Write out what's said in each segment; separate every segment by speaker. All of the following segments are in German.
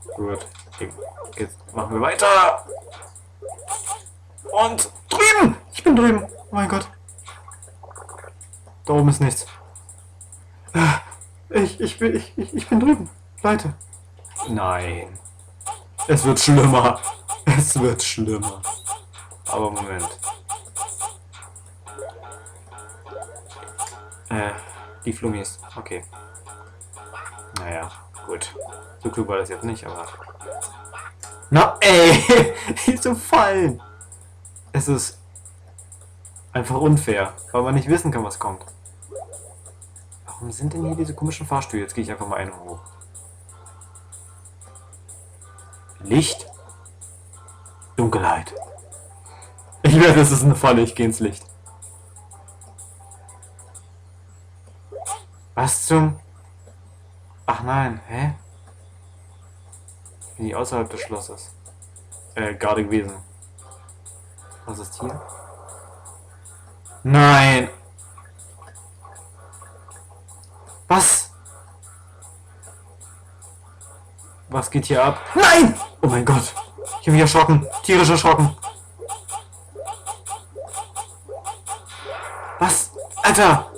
Speaker 1: Gut. Jetzt machen wir weiter. Und drüben! Ich bin drüben. Oh mein Gott. Da oben ist nichts. Ich bin drüben. Leute. Nein. Es wird schlimmer. Es wird schlimmer. Aber Moment. Die Flummis. Okay. Naja, gut. So klug war das jetzt nicht, aber... Na, ey! Die zu fallen! Es ist einfach unfair, weil man nicht wissen kann, was kommt. Warum sind denn hier diese komischen Fahrstühle? Jetzt gehe ich einfach mal einen hoch. Licht? Dunkelheit. Ich werde, das ist eine Falle, ich gehe ins Licht. Was zum... Ach nein, hä? Ich bin hier außerhalb des Schlosses. Gerade gewesen. Was ist hier? Nein! Was? Was geht hier ab? Nein! Oh mein Gott! Ich habe mich erschrocken. Tierisch erschrocken. Was? Alter!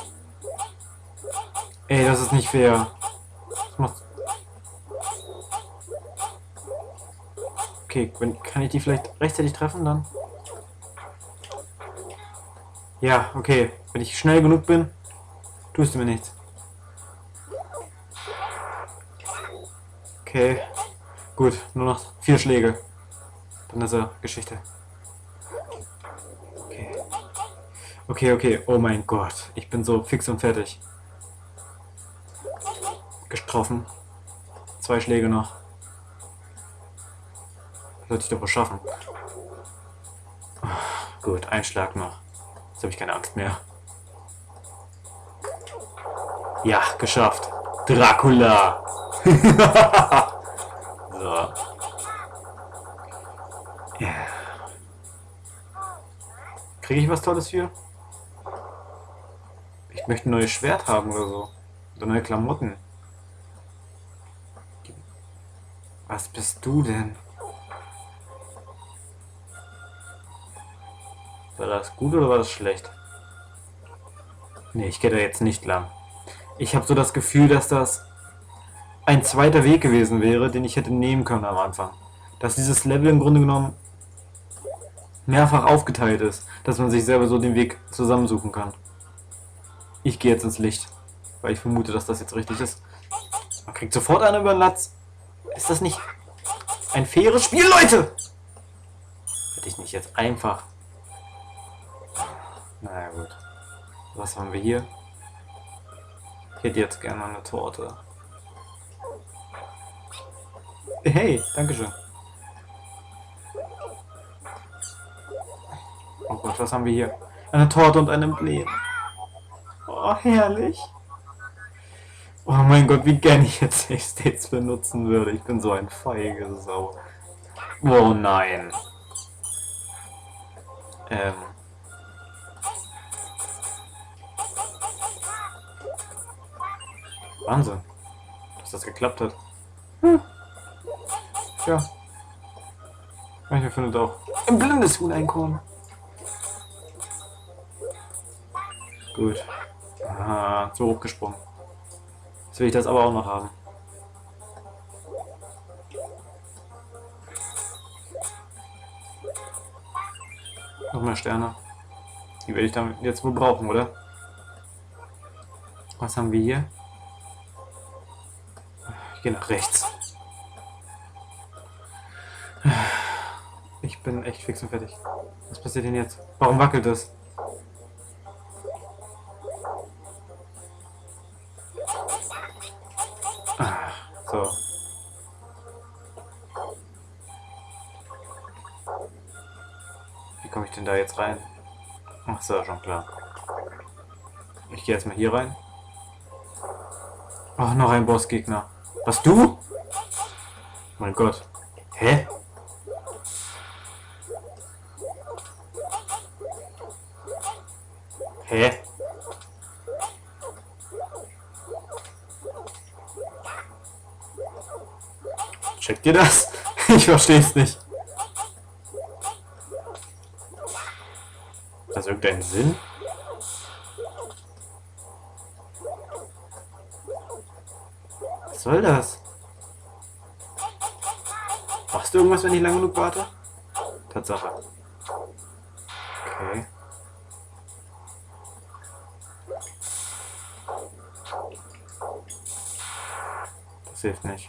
Speaker 1: Ey, das ist nicht fair. Das macht... Okay, kann ich die vielleicht rechtzeitig treffen dann? Ja, okay. Wenn ich schnell genug bin, tust du mir nichts. Okay. Gut, nur noch 4 Schläge. Dann ist er Geschichte. Okay. Okay. Oh mein Gott. Ich bin so fix und fertig. Getroffen. 2 Schläge noch. Sollte ich doch was schaffen. Gut, 1 Schlag noch. Jetzt habe ich keine Angst mehr. Ja, geschafft. Dracula. So. Yeah. Kriege ich was Tolles für? Ich möchte ein neues Schwert haben oder so. Oder neue Klamotten. Was bist du denn? War das gut oder war das schlecht? Nee, ich gehe da jetzt nicht lang. Ich habe so das Gefühl, dass das ein zweiter Weg gewesen wäre, den ich hätte nehmen können am Anfang. Dass dieses Level im Grunde genommen mehrfach aufgeteilt ist. Dass man sich selber so den Weg zusammensuchen kann. Ich gehe jetzt ins Licht, weil ich vermute, dass das jetzt richtig ist. Man kriegt sofort einen über den Latz. Ist das nicht ein faires Spiel, Leute? Hätte ich nicht jetzt einfach... Naja, gut. Was haben wir hier? Ich hätte jetzt gerne eine Torte. Hey, dankeschön. Oh Gott, was haben wir hier? Eine Torte und ein Emblem. Oh, herrlich. Oh mein Gott, wie gerne ich jetzt Safe States benutzen würde. Ich bin so ein feige Sau. Oh nein. Wahnsinn, dass das geklappt hat. Ja. Manchmal findet auch ein blindes Huhn-Einkorn. Gut. Ah, zu hoch gesprungen. Jetzt will ich das aber auch noch haben. Noch mehr Sterne. Die werde ich dann jetzt wohl brauchen, oder? Was haben wir hier? Ich gehe nach rechts. Ich bin echt fix und fertig. Was passiert denn jetzt? Warum wackelt es? So. Wie komme ich denn da jetzt rein? Ach so, schon klar. Ich gehe jetzt mal hier rein. Ach, noch ein Bossgegner. Was, du? Mein Gott. Hä? Hä? Checkt ihr das? Ich verstehe es nicht. Hat das irgendeinen Sinn? Was soll das? Machst du irgendwas, wenn ich lange genug warte? Tatsache. Okay. Das hilft nicht.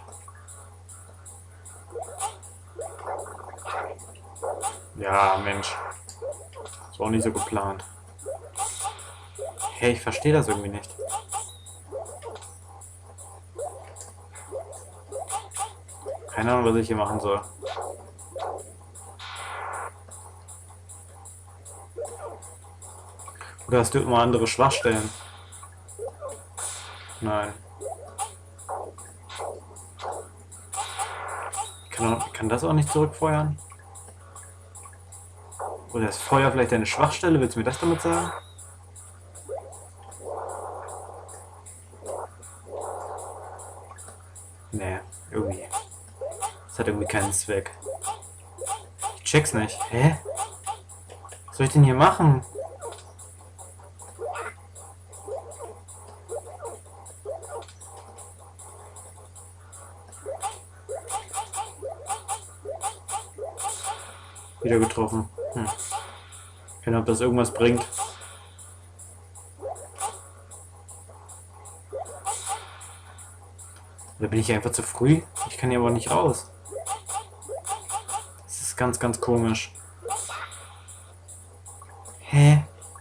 Speaker 1: Ja, Mensch. Ist auch nicht so geplant. Hey, ich verstehe das irgendwie nicht. Keine Ahnung, was ich hier machen soll. Oder hast du immer andere Schwachstellen? Nein. Kann das auch nicht zurückfeuern? Oder ist Feuer vielleicht eine Schwachstelle? Willst du mir das damit sagen? Nee, irgendwie. Das hat irgendwie keinen Zweck. Ich check's nicht. Hä? Was soll ich denn hier machen? Wieder getroffen. Keine Ahnung, ob das irgendwas bringt. Oder bin ich einfach zu früh? Ich kann hier aber nicht raus. Das ist ganz, ganz komisch. Hä?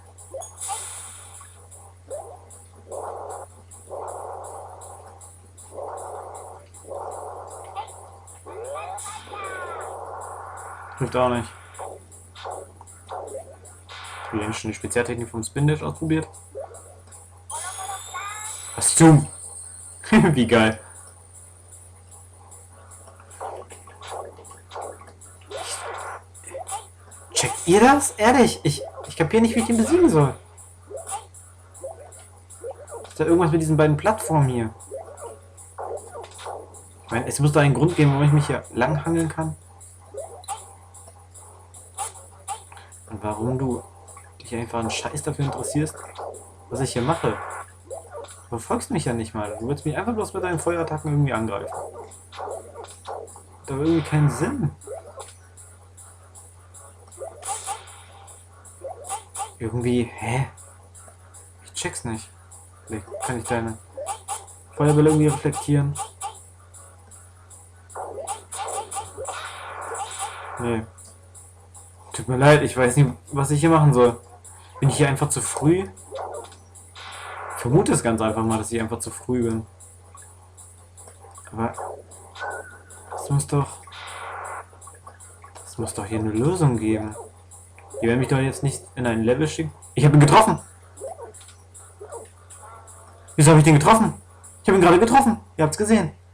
Speaker 1: Hilft auch nicht. Haben wir schon die Spezialtechnik vom Spin Dash ausprobiert? Was zum? Wie geil. Checkt ihr das? Ehrlich, ich kapiere nicht, wie ich den besiegen soll. Ist da irgendwas mit diesen beiden Plattformen hier? Ich meine, es muss da einen Grund geben, warum ich mich hier langhangeln kann. Und warum du dich einfach einen Scheiß dafür interessierst, was ich hier mache. Du verfolgst mich ja nicht mal. Du willst mich einfach bloß mit deinen Feuerattacken irgendwie angreifen. Hat aber irgendwie keinen Sinn. Irgendwie, hä? Ich check's nicht. Vielleicht kann ich deine Feuerbälle irgendwie reflektieren. Nee. Tut mir leid, ich weiß nicht, was ich hier machen soll. Bin ich hier einfach zu früh? Ich vermute es ganz einfach mal, dass ich einfach zu früh bin. Aber es muss doch hier eine Lösung geben. Die werden mich doch jetzt nicht in ein Level schicken. Ich habe ihn getroffen! Wieso habe ich den getroffen? Ich habe ihn gerade getroffen. Ihr habt's gesehen.